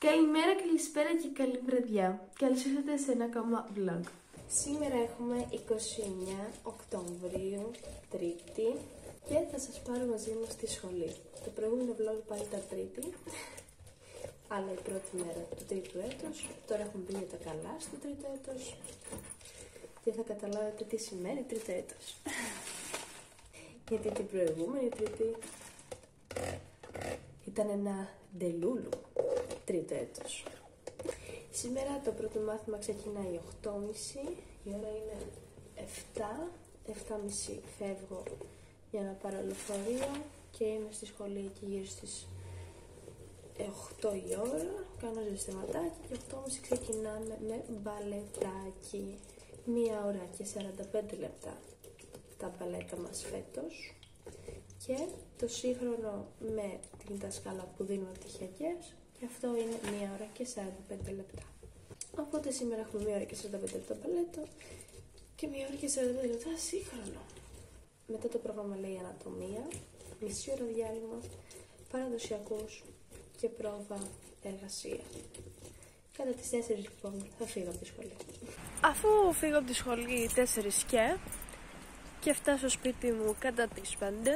Καλημέρα, καλησπέρα και καλή βραδιά. Καλώς ήρθατε σε ένα ακόμα vlog. Σήμερα έχουμε 29 Οκτωβρίου, Τρίτη, και θα σας πάρω μαζί μου στη σχολή. Το προηγούμενο vlog πάλι ήταν Τρίτη, αλλά η πρώτη μέρα του τρίτου έτους. Τώρα έχουμε πει για τα καλά στο τρίτο έτος και θα καταλάβετε τι σημαίνει τρίτο έτος. Γιατί την προηγούμενη Τρίτη ήταν ένα ντελούλου τρίτο έτος. Σήμερα το πρώτο μάθημα ξεκινάει 8:30, η ώρα είναι 7:30 φεύγω για να πάρω λεωφορείο και είμαι στη σχολή εκεί γύρω στις 8 η ώρα, κάνω ζεστηματάκι και 8:30 ξεκινάμε με μπαλετάκι. 1 ώρα και 45 λεπτά τα μπαλέτα μας φέτος και το σύγχρονο με την δασκάλα που δίνουμε πτυχιακές, και αυτό είναι 1 ώρα και 45 λεπτά. Οπότε σήμερα έχουμε 1 ώρα και 45 λεπτά μπαλέτο και 1 ώρα και 45 λεπτά σύγχρονο. Μετά το πρόγραμμα λέει ανατομία, μισή ώρα διάλειμμα, παραδοσιακούς και πρόβα εργασία. Κατά τις 4 λοιπόν θα φύγω από τη σχολή. Αφού φύγω από τη σχολή 4 και φτάσω στο σπίτι μου κατά τις 5,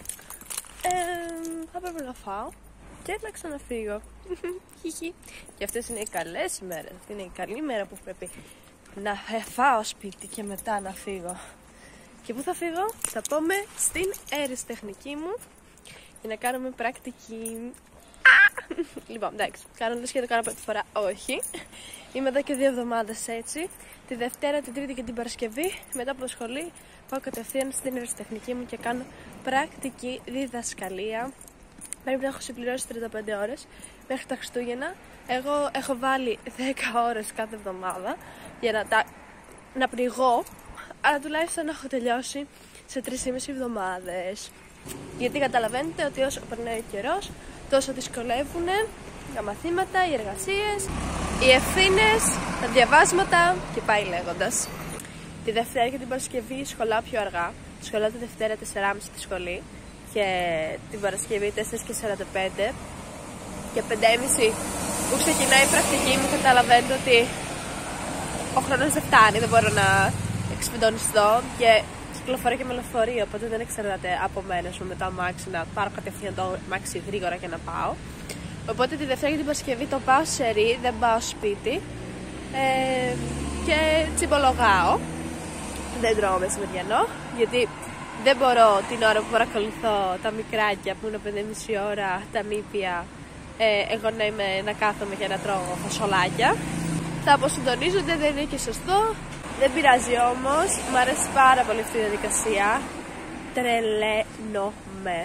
θα πρέπει να φάω και να ξαναφύγω. Και αυτές είναι οι καλές ημέρες. Αυτή είναι η καλή ημέρα που πρέπει να φάω σπίτι και μετά να φύγω. Και πού θα φύγω? Θα πάμε στην αεραστεχνική μου για να κάνουμε πρακτική. Λοιπόν, εντάξει, κάνω λες και το κάνω πρώτη φορά. Όχι. Είμαι εδώ και 2 εβδομάδες έτσι. Τη Δευτέρα, την Τρίτη και την Παρασκευή, μετά από το σχολή, πάω κατευθείαν στην αεραστεχνική μου και κάνω πρακτική διδασκαλία. Πρέπει να έχω συμπληρώσει 35 ώρες μέχρι τα Χριστούγεννα. Εγώ έχω βάλει 10 ώρες κάθε εβδομάδα για να πληγώ, αλλά τουλάχιστον έχω τελειώσει σε 3,5 εβδομάδες. Γιατί καταλαβαίνετε ότι όσο περνάει ο καιρός, τόσο δυσκολεύουν τα μαθήματα, οι εργασίες, οι ευθύνες, τα διαβάσματα και πάει λέγοντας. Τη Δευτέρα και την Παρασκευή σχολάω πιο αργά. Σχολάω τη Δευτέρα 4,5 τη σχολή και την Παρασκευή 4:45 και 5:30 που ξεκινάει η πρακτική μου. Καταλαβαίνετε ότι ο χρόνος δεν φτάνει, δεν μπορώ να εξφυντονιστώ και κυκλοφορώ και με λεωφορείο, οπότε δεν εξαρτάται από μένα με το αμάξι να πάρω κατευθείαν το αμάξι γρήγορα και να πάω. Οπότε τη Δευτέρα και την Παρασκευή το πάω σε ρί, δεν πάω σπίτι και τσιμπολογάω. Δεν τρώω μεσημεριανό, γιατί δεν μπορώ την ώρα που παρακολουθώ τα μικράκια που είναι 5,5 ώρα, τα νήπια, εγώ να κάθομαι και να τρώω φασολάκια. Θα αποσυντονίζονται, δεν είναι και σωστό. Δεν πειράζει όμως, μου αρέσει πάρα πολύ αυτή η διαδικασία. Τρελαίνομαι.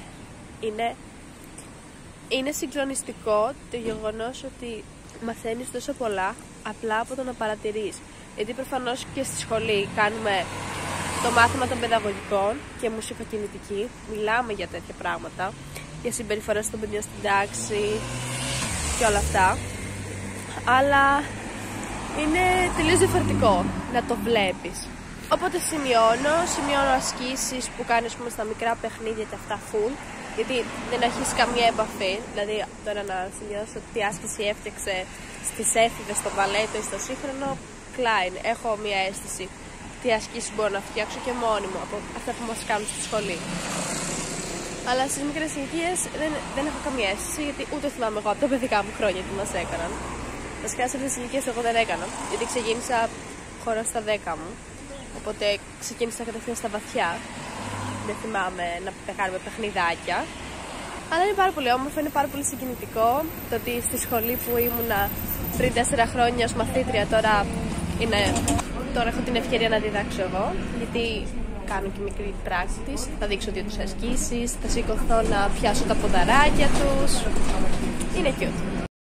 Είναι συγκλονιστικό το γεγονός ότι μαθαίνεις τόσο πολλά απλά από το να παρατηρείς. Γιατί προφανώς και στη σχολή κάνουμε το μάθημα των παιδαγωγικών και μουσικοκινητική, μιλάμε για τέτοια πράγματα, για συμπεριφορές των παιδιών στην τάξη και όλα αυτά, αλλά είναι τελείως διαφορετικό να το βλέπεις. Οπότε σημειώνω ασκήσεις που κάνεις στα μικρά παιχνίδια και αυτά full, γιατί δεν έχεις καμία επαφή. Δηλαδή τώρα να σημειώσω τι άσκηση έφτιαξε στις έφηβες, στο μπαλέτο ή στο σύγχρονο, κλάιν. Έχω μία αίσθηση τι ασκήσεις μπορώ να φτιάξω και μόνη μου από αυτά που μας κάνουν στη σχολή. Αλλά στις μικρές ηλικίες δεν έχω καμία αίσθηση, γιατί ούτε θυμάμαι εγώ από τα παιδικά μου χρόνια τι μας έκαναν. Βασικά σε αυτές τις ηλικίες εγώ δεν έκανα, γιατί ξεκίνησα χώρα στα 10 μου. Οπότε ξεκίνησα κατευθείαν στα βαθιά. Δεν θυμάμαι να κάνουμε παιχνιδάκια. Αλλά είναι πάρα πολύ όμορφο, είναι πάρα πολύ συγκινητικό το ότι στη σχολή που ήμουνα πριν 4 χρόνια ως μαθήτρια, τώρα έχω την ευκαιρία να διδάξω εγώ. Γιατί κάνω και μικρή practice, θα δείξω 2 ασκήσεις, θα σηκωθώ να πιάσω τα ποδαράκια τους. Είναι cute.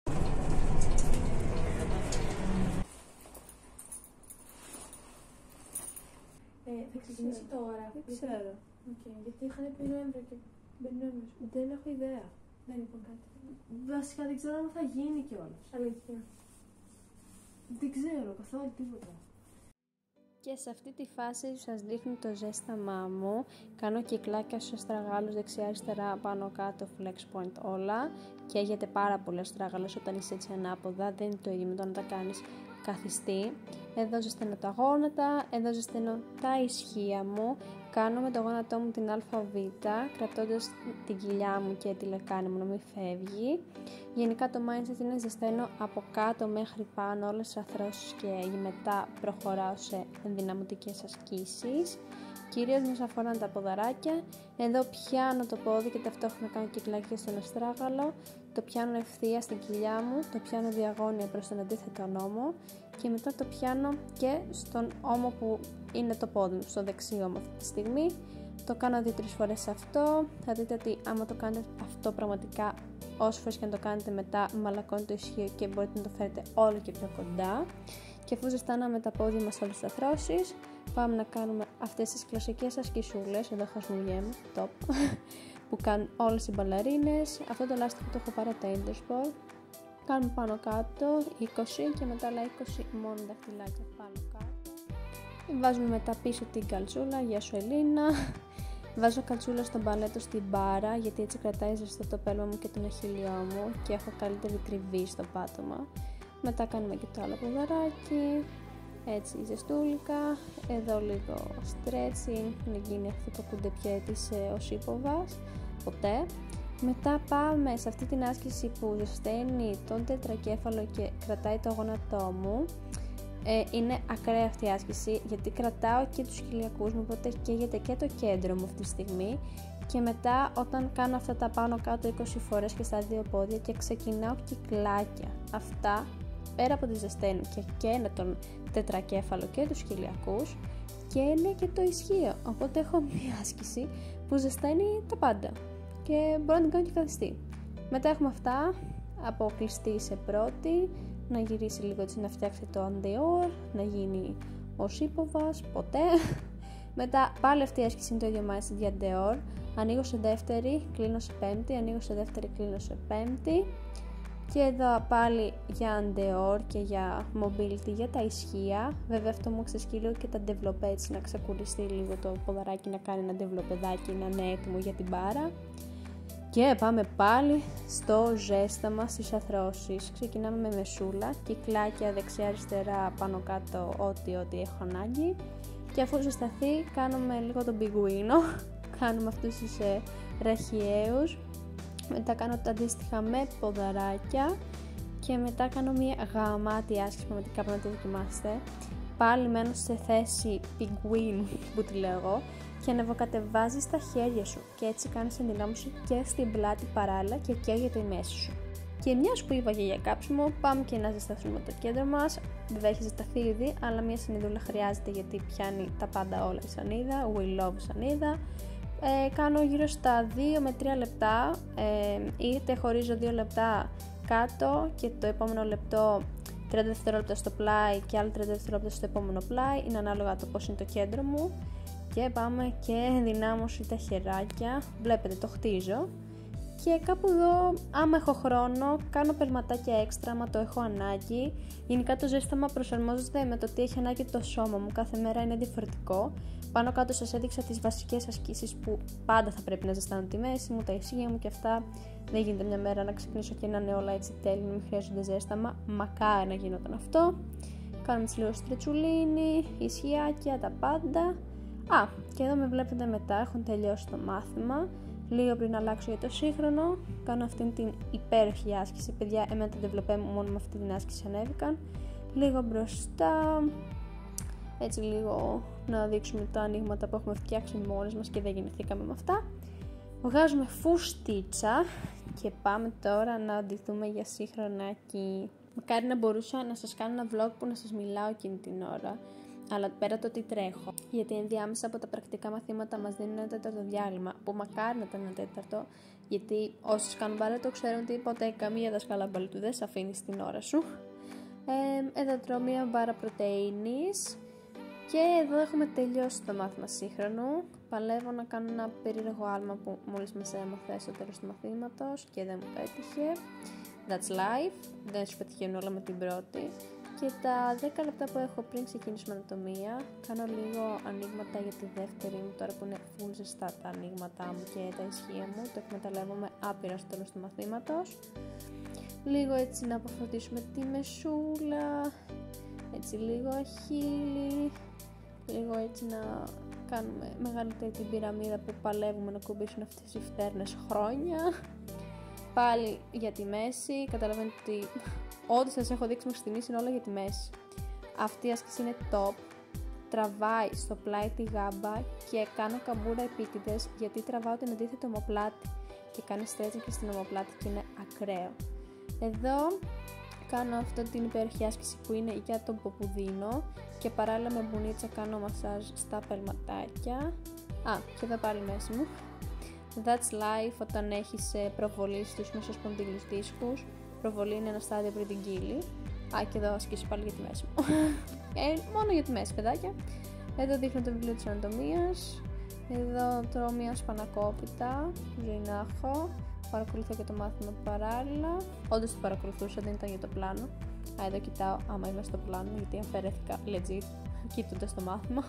Θα ξεκινήσει τώρα. Δεν ξέρω. Γιατί είχαν πει Νοέμβριο και μπαίνει Νοέμβριος. Δεν έχω ιδέα. Δεν είπαν κάτι. Βασικά δεν ξέρω αν θα γίνει κιόλας. Αλήθεια. Δεν ξέρω καθόλου τίποτα. Και σε αυτή τη φάση σας δείχνω το ζέσταμά μου. Κάνω κυκλάκια στους αστραγάλους δεξιά-αριστερά, πάνω κάτω, flex point όλα. καίγεται πάρα πολύ ο αστράγαλος όταν είσαι έτσι ανάποδα, δεν είναι το ίδιο με το να τα κάνεις καθιστή. Εδώ ζεσταίνω τα γόνατα, εδώ ζεσταίνω τα ισχύα μου, κάνω με το γόνατό μου την ΑΒ, κρατώντας την κοιλιά μου και τη λεκάνη μου να μην φεύγει. Γενικά το mindset είναι ζεσταίνω από κάτω μέχρι πάνω όλες τις αρθρώσεις και μετά προχωράω σε ενδυναμωτικές ασκήσεις. Κυρίως μας αφορά τα ποδαράκια. Εδώ πιάνω το πόδι και ταυτόχρονα κάνω κυκλάκια στον αστράγαλο. Το πιάνω ευθεία στην κοιλιά μου, το πιάνω διαγώνια προς τον αντίθετο ώμο και μετά το πιάνω και στον ώμο που είναι το πόδι μου, στο δεξί ώμο αυτή τη στιγμή. Το κάνω 2-3 φορές αυτό. Θα δείτε ότι άμα το κάνετε αυτό πραγματικά, όσες φορές και να το κάνετε μετά, μαλακώνει το ισχύο και μπορείτε να το φέρετε όλο και πιο κοντά. Και αφού ζεστάναμε τα πόδια μας όλες τις αρθρώσεις, πάμε να κάνουμε αυτές τις κλασικές ασκησούλες. Εδώ χασμουγέμαι, top, που κάνουν όλες οι μπαλαρίνες. Αυτό το λάστιχο το έχω πάρει από τα Intersport. Κάνουμε πάνω κάτω 20 και μετά άλλα 20 μόνο δαχτυλάκια πάνω κάτω. Βάζουμε μετά πίσω την καλτσούλα, γεια σου Ελίνα. Βάζω καλτσούλα στο μπαλέτο στην μπάρα, γιατί έτσι κρατάει ζεστό το πέλμα μου και τον αχίλιό μου και έχω καλύτερη τριβή στο πάτωμα. Μετά κάνουμε και το άλλο ποδαράκι, έτσι ζεστούλικα. Εδώ λίγο stretching, να γίνει αυτό το κουντεπιέ της οσίποβας, ποτέ. Μετά πάμε σε αυτή την άσκηση που ζεσταίνει τον τετρακέφαλο και κρατάει το γόνατό μου. Είναι ακραία αυτή η άσκηση γιατί κρατάω και τους χιλιακούς μου, οπότε καίγεται και το κέντρο μου αυτή τη στιγμή. Και μετά όταν κάνω αυτά τα πάνω κάτω 20 φορές και στα δύο πόδια και ξεκινάω κυκλάκια, αυτά πέρα από τη ζεσταίνουν και καίνε τον τετρακέφαλο και τους χιλιακούς και είναι και το ισχύο. Οπότε έχω μια άσκηση που ζεσταίνει τα πάντα και μπορώ να την κάνω και καθιστή. Μετά έχουμε αυτά από κλειστή σε πρώτη, να γυρίσει λίγο έτσι να φτιάξει το αντεόρ, να γίνει ο σίποβας, ποτέ. Μετά πάλι αυτή η άσκηση είναι το ίδιο mindset για αντεόρ. Ανοίγω σε δεύτερη, κλείνω σε πέμπτη, ανοίγω σε δεύτερη, κλείνω σε πέμπτη. Και εδώ πάλι για αντεόρ και για mobility, για τα ισχύα. Βέβαια αυτό μου ξεσκεί λίγο και τα develop έτσι, να ξεκουριστεί λίγο το ποδαράκι, να κάνει ένα developεδάκι, να είναι έτοιμο για την μπάρα. Και πάμε πάλι στο ζέσταμα στις αρθρώσεις. Ξεκινάμε με μεσούλα, κυκλάκια δεξιά-αριστερά, πάνω κάτω, ό,τι έχω ανάγκη. Και αφού ζεσταθεί κάνουμε λίγο τον πιγκουίνο, κάνουμε αυτούς τους ραχιαίους. Μετά κάνω τα αντίστοιχα με ποδαράκια και μετά κάνω μια γαμάτη άσκηση, πραγματικά πρέπει να τη δοκιμάσετε. Πάλι μένω σε θέση πιγκουίνου που τη λέω εγώ και ανεβοκατεβάζεις τα χέρια σου και έτσι κάνεις ενδυνάμωση και στην πλάτη παράλληλα και καίγεται η μέση σου. Και μιας που είπα και για κάψιμο, πάμε και να ζεσταθούμε το κέντρο μας. Βέβαια έχει ζεσταθεί ήδη, αλλά μια σανίδουλα χρειάζεται γιατί πιάνει τα πάντα όλα η σανίδα, we love σανίδα. Κάνω γύρω στα 2 με 3 λεπτά, είτε χωρίζω 2 λεπτά κάτω και το επόμενο λεπτό 30 δευτερόλεπτα στο πλάι και άλλο 30 δευτερόλεπτα στο επόμενο πλάι, είναι ανάλογα το πώς είναι το κέντρο μου. Και πάμε και ενδυνάμωση τα χεράκια, βλέπετε το χτίζω. Και κάπου εδώ, άμα έχω χρόνο, κάνω περματάκια έξτρα, άμα το έχω ανάγκη. Γενικά το ζέσταμα προσαρμόζεται με το τι έχει ανάγκη το σώμα μου, κάθε μέρα είναι διαφορετικό. Πάνω κάτω σας έδειξα τις βασικές ασκήσεις που πάντα θα πρέπει να ζεστάνω τη μέση μου, τα ισχύα μου και αυτά. Δεν γίνεται μια μέρα να ξυπνήσω και να είναι όλα έτσι τέλεια, μην χρειάζονται ζέσταμα. Μακάρι να γινόταν αυτό. Κάνουμε έτσι λίγο στρετσουλίνι, ισχυάκια, τα πάντα. Και εδώ με βλέπετε μετά, έχουν τελειώσει το μάθημα. Λίγο πριν αλλάξω για το σύγχρονο, κάνω αυτήν την υπέροχη άσκηση. Παιδιά, εμένα τα developέ μου μόνο με αυτή την άσκηση ανέβηκαν. Λίγο μπροστά, έτσι λίγο να δείξουμε τα ανοίγματα που έχουμε φτιάξει μόνες μας και δεν γεννηθήκαμε με αυτά. Βγάζουμε φουστίτσα και πάμε τώρα να ντυθούμε για σύγχρονάκι. Μακάρι να μπορούσα να σας κάνω ένα vlog που να σας μιλάω εκείνη την ώρα. Αλλά πέρα το τι τρέχω, γιατί ενδιάμεσα από τα πρακτικά μαθήματα μας δίνουν ένα τέταρτο διάλειμμα, που μακάρι να ήταν ένα τέταρτο, γιατί όσοι κάνουν μπαλέτο ξέρουν ότι ποτέ καμία δασκάλα μπαλέτου δεν σε αφήνει στην ώρα σου. Εδώ τρώω μία μπάρα πρωτεΐνης και εδώ έχουμε τελειώσει το μάθημα σύγχρονου. Παλεύω να κάνω ένα περίεργο άλμα που μόλις μας έμαθε στο τέλος του μαθήματος και δεν μου πέτυχε. That's life, δεν σου πετυχαίνουν όλα με την πρώτη. Και τα 10 λεπτά που έχω πριν ξεκινήσουμε ανατομία, κάνω λίγο ανοίγματα για τη δεύτερη μου, τώρα που είναι full ζεστά τα ανοίγματά μου και τα ισχύα μου, το εκμεταλλεύομαι άπειρα στο τέλος του μαθήματος. Λίγο έτσι να αποφωτίσουμε τη μεσούλα, έτσι λίγο αχίλι, λίγο έτσι να κάνουμε μεγαλύτερη την πυραμίδα που παλεύουμε να κουμπίσουν αυτές οι φτέρνες χρόνια. Πάλι για τη μέση, καταλαβαίνετε ότι ό,τι σας έχω δείξει μέχρι στιγμής είναι όλα για τη μέση. Αυτή η άσκηση είναι top, τραβάει στο πλάι τη γάμπα και κάνω καμπούρα επίτηδες γιατί τραβάω την αντίθετη ομοπλάτη και κάνει stretching και στην ομοπλάτη και είναι ακραίο. Εδώ κάνω αυτή την υπέροχη άσκηση που είναι για τον ποπουδίνο και παράλληλα με μπουνίτσα κάνω μασάζ στα πελματάκια. Και εδώ πάλι μέση μου. That's life όταν έχεις προβολή στους μεσοσπονδύλιους δίσκους. Προβολή είναι ένα στάδιο πριν την κύλη. Και εδώ ασκήσω πάλι για τη μέση μου. Μόνο για τη μέση, παιδάκια. Εδώ δείχνω το βιβλίο της ανατομίας. Εδώ τρώω μια σπανακόπιτα, ζωή να έχω. Παρακολουθώ και το μάθημα παράλληλα. Όντως το παρακολουθούσα, δεν ήταν για το πλάνο. Εδώ κοιτάω άμα είμαι στο πλάνο, γιατί αφαιρέθηκα legit κοίτοντας το μάθημα.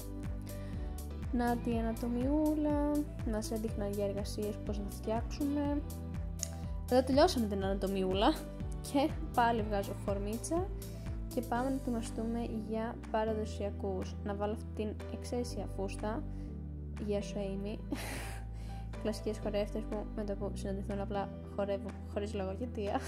Να τη ανατομιούλα, να σε έδειχνα για εργασίες πώς να φτιάξουμε. Εδώ τελειώσαμε την ανατομιούλα και πάλι βγάζω φορμίτσα και πάμε να ετοιμαστούμε για παραδοσιακούς. Να βάλω αυτή την εξαίσια φούστα. Γεια σου Amy. Κλασικές χορεύτες που με το που συναντηθούν απλά χορεύουν χωρίς λογοκαιτία.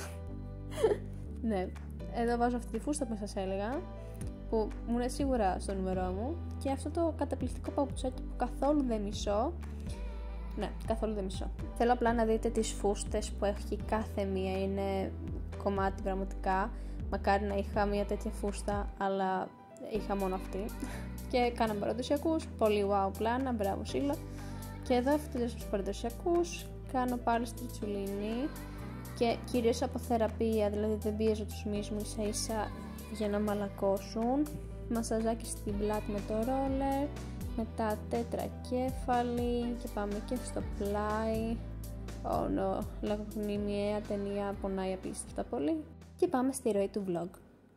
Ναι, εδώ βάζω αυτή τη φούστα που σας έλεγα, που μου είναι σίγουρα στο νούμερό μου, και αυτό το καταπληκτικό παπουτσάκι που καθόλου δεν μισώ. Ναι, καθόλου δεν μισώ. Θέλω απλά να δείτε τις φούστες που έχει κάθε μία, είναι κομμάτι πραγματικά. Μακάρι να είχα μία τέτοια φούστα, αλλά είχα μόνο αυτή. Και κάναμε παραδοσιακούς, πολύ wow πλάνα, μπράβο Σίλα. Και εδώ αυτές τους παραδοσιακούς κάνω πάλι στριτσουλίνι και κυρίως από θεραπεία, δηλαδή δεν πίεζω τους μυς μου ίσα ίσα για να μαλακώσουν. Μασαζάκι στην πλάτη με το ρόλερ, μετά τετρακέφαλη και πάμε και στο πλάι. Λογοκνημιαία ταινία, πονάει απίστευτα πολύ. Και πάμε στη ροή του vlog.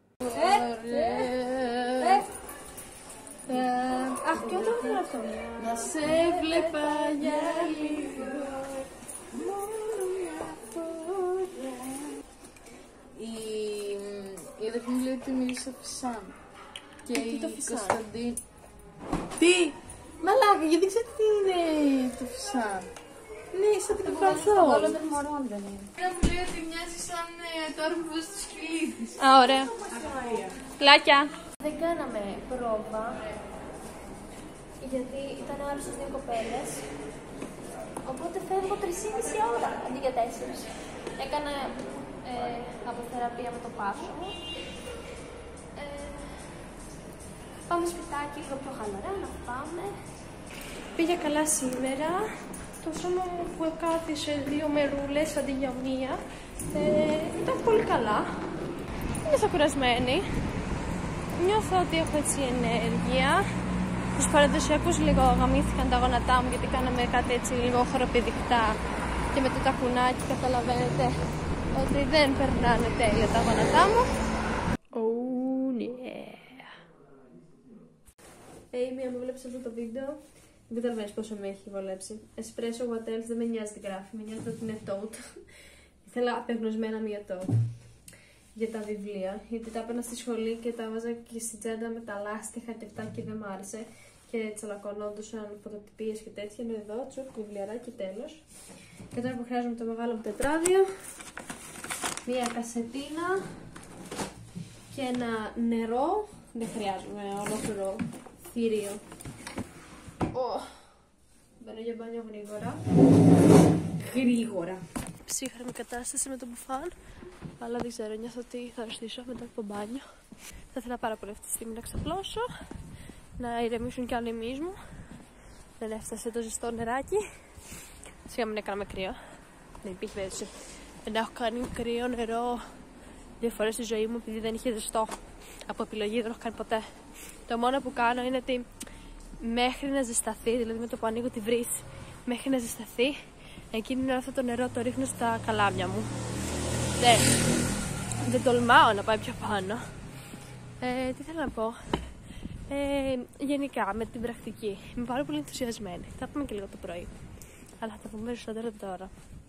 Και όταν θέλω αυτό. Να σε βλέπα για λίγο, μόνο μια φορά. Η αδερφή μου λέει ότι μίλησα φυσάν. Και η Κωνσταντίν... Τι! Μαλάκα, γιατί ξέρω τι είναι το φυσάν. Ναι, σαν την καθόλου. Όλο των μωρών δεν είναι. Ένα μου λέει ότι μοιάζει σαν το άρμβο στους χιλίδες. Ωραία. Πλάκια. Δεν κάναμε πρόβα, γιατί ήταν άρρωστες 2 κοπέλες, οπότε φεύγω 3,5 ώρα αντί για 4. Έκανα αποθεραπεία με το πάσο μου. Πάμε σπιτάκι λίγο πιο χαλαρά, να πάμε. Πήγε καλά σήμερα. Το σώμα μου που εκάθισε 2 μερούλες αντί για 1, ήταν πολύ καλά. Είμαι κουρασμένη. Νιώθω ότι έχω έτσι ενέργεια. Τους παραδοσιακούς λίγο γαμήθηκαν τα γόνατά μου, γιατί κάναμε κάτι έτσι λίγο χοροπηδικτά και με το τακουνάκι καταλαβαίνετε ότι δεν περνάνε τέλεια τα γόνατά μου. Oh yeah. Amy, αν μου βλέπεις αυτό το βίντεο, δεν καταλαβαίνεις πόσο με έχει βολέψει. Espresso what else, δεν με νοιάζει τι γράφει, με νοιάζει ότι είναι tote. Ήθελα απεγνωσμένα μία tote για τα βιβλία, γιατί τα έπαιρνα στη σχολή και τα βάζα και στην τσέντα με τα λάστιχα και αυτά και δεν μ' άρεσε και τσαλακωνόντουσαν φωτοτυπίες και τέτοια. Είναι εδώ, τσουκ, βιβλιαράκι, τέλος. Και τώρα που χρειάζομαι το μεγάλο μου τετράδιο, μία κασετίνα και ένα νερό. Δεν χρειάζομαι ολόκληρο θηρίο. Μπαίνω για μπάνιο γρήγορα. Ψύχρεμη κατάσταση με το μπουφάν, αλλά δεν ξέρω, νιώθω ότι θα αρρωστήσω μετά από το μπάνιο. Θα ήθελα πάρα πολύ αυτή τη στιγμή να ξαπλώσω, να ηρεμήσουν κι άλλοι μυς μου. Δεν έφτασε το ζεστό νεράκι. Σιγά μην έκαναμε κρύο. Δεν υπήρχε έτσι. Δεν έχω κάνει κρύο νερό 2 φορές στη ζωή μου επειδή δεν είχε ζεστό. Από επιλογή δεν έχω κάνει ποτέ. Το μόνο που κάνω είναι ότι μέχρι να ζεσταθεί, δηλαδή με το που ανοίγω τη βρύση, μέχρι να ζεσταθεί, εκείνη την ώρα αυτό το νερό το ρίχνω στα καλάμια μου. Δεν τολμάω να πάει πιο πάνω. Τι θέλω να πω. Γενικά με την πρακτική είμαι πάρα πολύ ενθουσιασμένη. Θα πούμε και λίγο το πρωί, αλλά θα τα πούμε περισσότερο τώρα.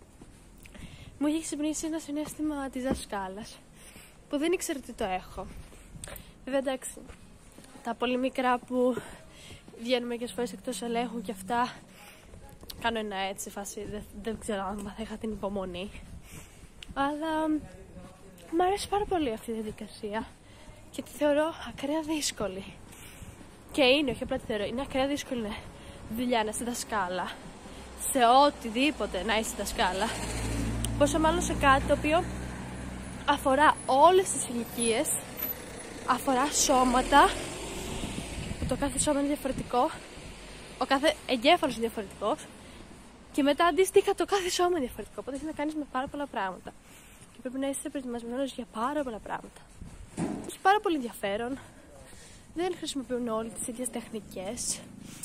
Μου έχει ξυπνήσει ένα συναίσθημα της δασκάλας που δεν ήξερα ότι το έχω. Βέβαια, εντάξει, τα πολύ μικρά που βγαίνουν μερικές φορές εκτός ελέγχου και αυτά, κάνω ένα έτσι φάση, δεν ξέρω αν θα είχα την υπομονή. Αλλά μου αρέσει πάρα πολύ αυτή η διαδικασία και τη θεωρώ ακραία δύσκολη. Και είναι, όχι απλά τη θεωρώ, είναι ακραία δύσκολη δουλειά να είσαι δασκάλα. Σε οτιδήποτε να είσαι δασκάλα. Πόσο μάλλον σε κάτι το οποίο αφορά όλες τις ηλικίες, αφορά σώματα, που το κάθε σώμα είναι διαφορετικό, ο κάθε εγκέφαλος είναι διαφορετικός και μετά αντίστοιχα το κάθε σώμα είναι διαφορετικό. Οπότε έχει να κάνεις με πάρα πολλά πράγματα και πρέπει να είσαι προετοιμασμένος για πάρα πολλά πράγματα. Έχει πάρα πολύ ενδιαφέρον. Δεν χρησιμοποιούν όλοι τις ίδιες τεχνικές.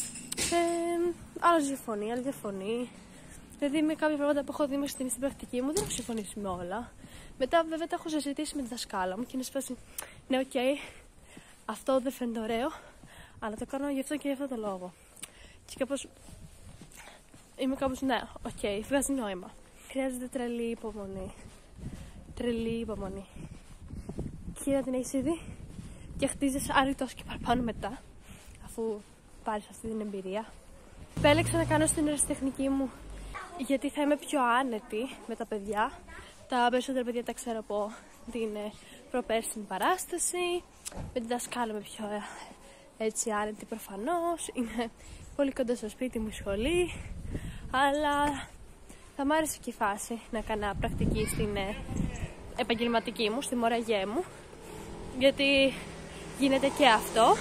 Άλλος διαφωνεί, άλλος διαφωνεί. Δηλαδή με κάποια πράγματα που έχω δει μέχρι στην πρακτική μου δεν έχω συμφωνήσει με όλα. Μετά βέβαια τα έχω συζητήσει με τη δασκάλα μου και είναι σπάσει, ναι, οκ, αυτό δεν φαίνεται ωραίο, αλλά το κάνω γι' αυτό και γι' αυτό το λόγο. Και κάπως είμαι κάπως, ναι, οκ, βγάζει νόημα. Χρειάζεται τρελή υπομονή. Τρελή υπομονή. Και να την έχεις ήδη και χτίζεις άρρη τόσο και παραπάνω μετά, αφού πάρεις αυτή την εμπειρία. Επέλεξα να κάνω στην ερασιτεχνική μου γιατί θα είμαι πιο άνετη με τα παιδιά. Τα περισσότερα παιδιά τα ξέρω από την προπέρσινη παράσταση. Με την δασκάλα είμαι πιο έτσι άνετη προφανώς. Είναι πολύ κοντά στο σπίτι μου η σχολή. Αλλά θα μ' άρεσε και η φάση να κάνω πρακτική στην επαγγελματική μου, στη μοραγέ μου. Γιατί γίνεται και αυτό.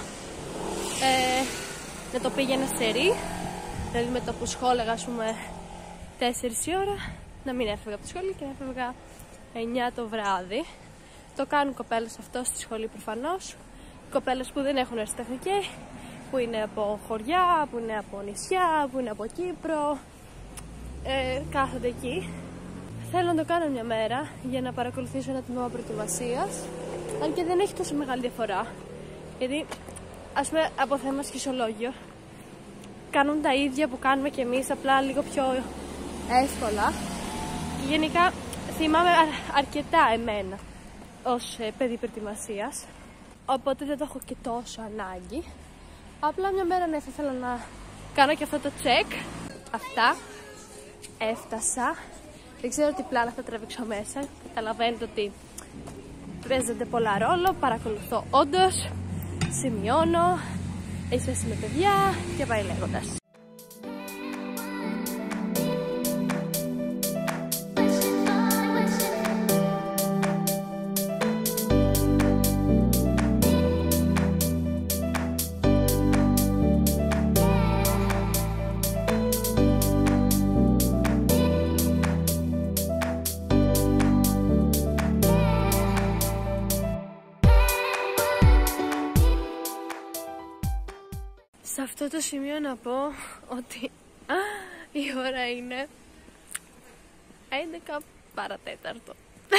Να το πήγαινα σε ρί. Δηλαδή με το που σχόλεγα, ας πούμε, 4 η ώρα, να μην έφευγα από τη σχολή και να έφευγα 9 το βράδυ. Το κάνουν κοπέλες αυτό στη σχολή προφανώς. Κοπέλες που δεν έχουν ερασιτεχνική, που είναι από χωριά, που είναι από νησιά, που είναι από Κύπρο. Κάθονται εκεί. Θέλω να το κάνω μια μέρα για να παρακολουθήσω ένα τμήμα προετοιμασίας. Αν και δεν έχει τόσο μεγάλη διαφορά. Γιατί, ας πούμε, από θέμα σχισολόγιο, κάνουν τα ίδια που κάνουμε κι εμείς, απλά λίγο πιο εύκολα. Γενικά θυμάμαι αρκετά εμένα ως παιδί προετοιμασίας, οπότε δεν το έχω και τόσο ανάγκη. Απλά μια μέρα ναι, θα ήθελα να κάνω και αυτό το check. Αυτά. Έφτασα. Δεν ξέρω τι πλάνα θα τραβήξω μέσα. Καταλαβαίνετε ότι παίζονται πολλά ρόλο. Παρακολουθώ όντως. Σημειώνω. Έχει σχέση με παιδιά και πάει λέγοντας. Σε αυτό το σημείο να πω ότι η ώρα είναι 11 παρατέταρτο.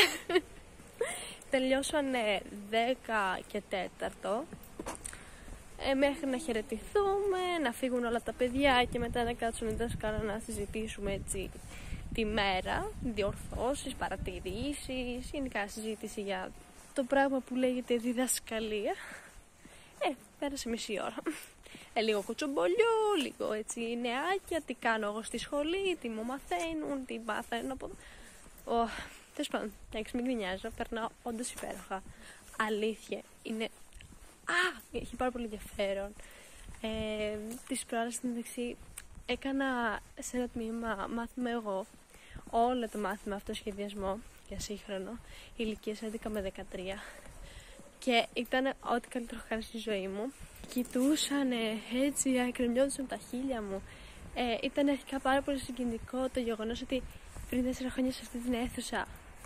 Τελειώσανε 10 και 4. Μέχρι να χαιρετηθούμε, να φύγουν όλα τα παιδιά και μετά να κάτσουν οι δάσκαλοι να συζητήσουμε έτσι τη μέρα, διορθώσεις, παρατηρήσεις, γενικά συζήτηση για το πράγμα που λέγεται διδασκαλία. Πέρασε μισή ώρα. Λίγο κουτσομπολιό, λίγο έτσι νεάκια, τι κάνω εγώ στη σχολή, τι μου μαθαίνουν, τι μαθαίνουν από εδώ. Τέλος πάντων, μην γκρινιάζω, περνάω όντως υπέροχα. Αλήθεια, είναι... έχει πάρα πολύ ενδιαφέρον. Τις προάλλες στην δεξί έκανα σε ένα τμήμα μάθημα εγώ όλο το μάθημα αυτοσχεδιασμό για σύγχρονο, ηλικίες 11 με 13. Και ήταν ό,τι καλύτερο έχω κάνει στη ζωή μου. Κοιτούσαν έτσι, ακρεμιόντουσαν τα χείλια μου. Ήταν αρχικά πάρα πολύ συγκινητικό το γεγονός ότι πριν 4 χρόνια σε αυτή την αίθουσα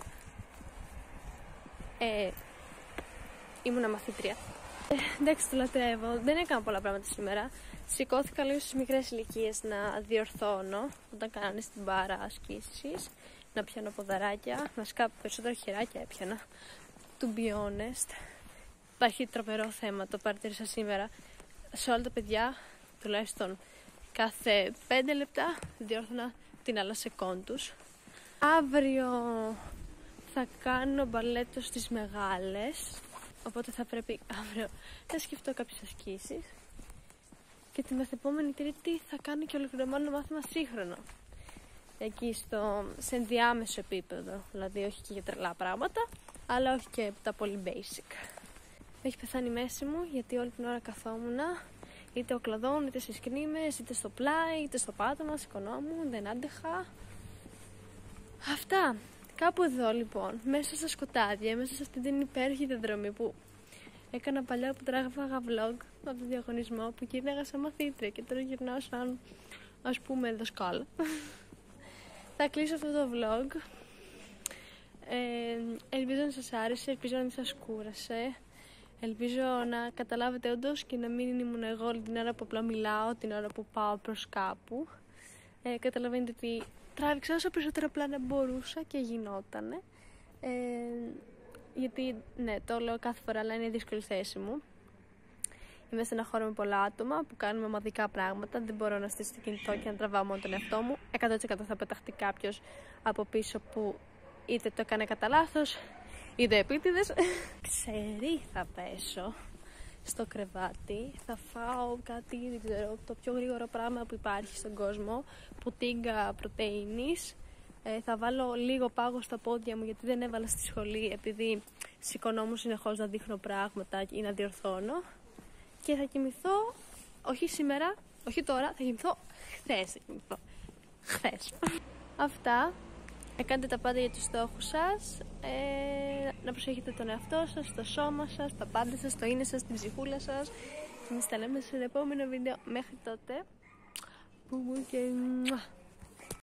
ήμουνα μαθήτρια. Εντάξει, το λατρεύω. Δεν έκανα πολλά πράγματα σήμερα. Σηκώθηκα λίγο στις μικρές ηλικίες να διορθώνω όταν κάνανε στην μπάρα ασκήσεις, να πιάνω ποδαράκια, βασικά περισσότερο χεράκια έπιανα, to be honest. υπάρχει τρομερό θέμα, το παρατήρησα σήμερα. Σε όλα τα παιδιά, τουλάχιστον κάθε 5 λεπτά, διόρθωνα την άλλα σεκόντ τους. Αύριο θα κάνω μπαλέτο στις μεγάλες, οπότε θα πρέπει αύριο να σκεφτώ κάποιες ασκήσεις. Και τη μεθεπόμενη Τρίτη θα κάνω και ολοκληρωμένο μάθημα σύγχρονο. Εκεί σε ενδιάμεσο επίπεδο, δηλαδή όχι και για τρελά πράγματα, αλλά όχι και τα πολύ basic. Έχει πεθάνει η μέση μου, γιατί όλη την ώρα καθόμουν, είτε ο κλαδόν, είτε στις κνήμες, είτε στο πλάι, είτε στο πάτωμα, σηκωνόμουν, δεν άντεχα. Αυτά. Κάπου εδώ λοιπόν, μέσα στα σκοτάδια, μέσα σε αυτή την υπέροχη διαδρομή που έκανα παλιά, που τράγαγα vlog από τον διαγωνισμό, που γύρναγα σαν μαθήτρια και τώρα γυρνάω σαν, ας πούμε, δασκάλα. Θα κλείσω αυτό το vlog. Ελπίζω να σας άρεσε, ελπίζω να μην σας κούρασε. Ελπίζω να καταλάβετε όντως και να μην ήμουν εγώ όλη την ώρα που απλά μιλάω, την ώρα που πάω προς κάπου. Καταλαβαίνετε ότι τράβηξα όσο περισσότερα πλάνα μπορούσα και γινότανε. Γιατί, ναι, το λέω κάθε φορά, αλλά είναι δύσκολη θέση μου. Είμαι σε ένα χώρο με πολλά άτομα που κάνουμε ομαδικά πράγματα. Δεν μπορώ να στήσω το κινητό και να τραβάω μόνο τον εαυτό μου. 100% θα πεταχτεί κάποιος από πίσω που είτε το έκανε κατά λάθος, είτε επίτηδες. Ξέρει, θα πέσω στο κρεβάτι. Θα φάω κάτι, δεν ξέρω, το πιο γρήγορο πράγμα που υπάρχει στον κόσμο. Πουτίγκα πρωτεΐνης. Θα βάλω λίγο πάγο στα πόδια μου, γιατί δεν έβαλα στη σχολή, επειδή σηκωνόμουν συνεχώς να δείχνω πράγματα ή να διορθώνω. Και θα κοιμηθώ, όχι σήμερα, όχι τώρα, θα κοιμηθώ χθες. Χθες. Αυτά. Κάντε τα πάντα για τους στόχους σας. Να προσέχετε τον εαυτό σας, το σώμα σας, τα πάντα σας, το είναι σας, την ψυχούλα σας. Και εμείς τα λέμε σε επόμενο βίντεο. Μέχρι τότε. Που και...